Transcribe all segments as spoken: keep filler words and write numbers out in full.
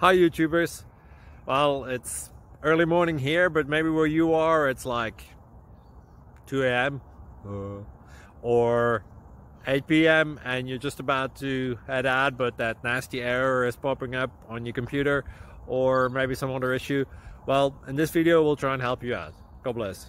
Hi YouTubers. Well, it's early morning here, but maybe where you are it's like two A M uh, or eight P M and you're just about to head out, but that nasty error is popping up on your computer, or maybe some other issue. Well, in this video we'll try and help you out. God bless.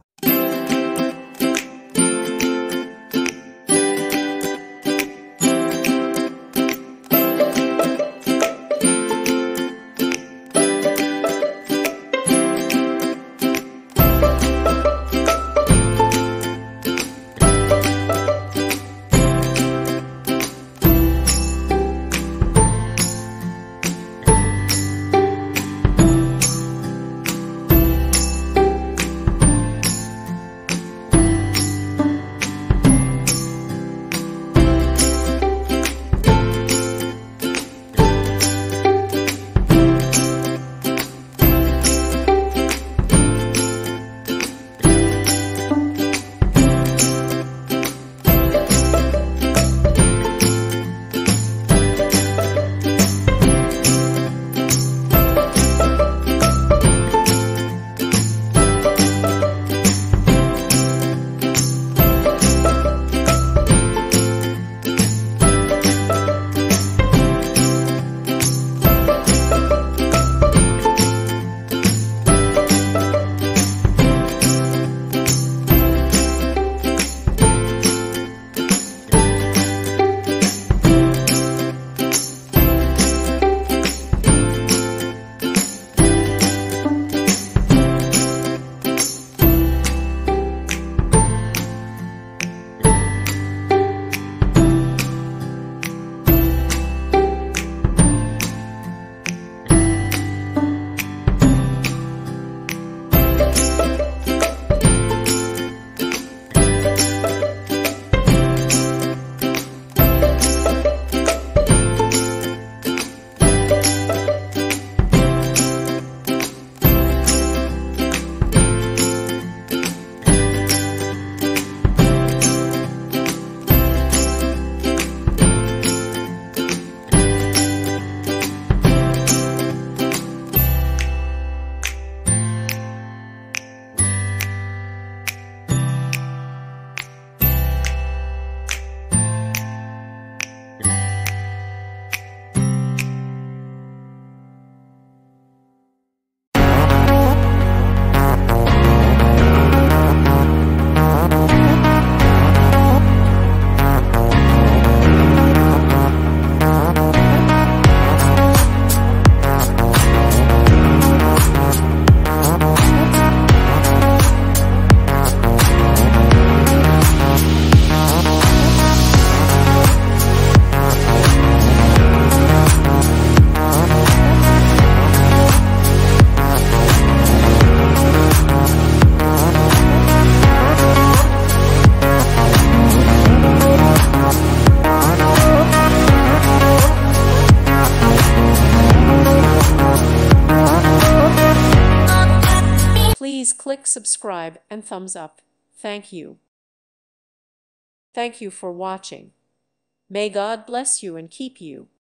Please click subscribe and thumbs up. Thank you. Thank you for watching. May God bless you and keep you.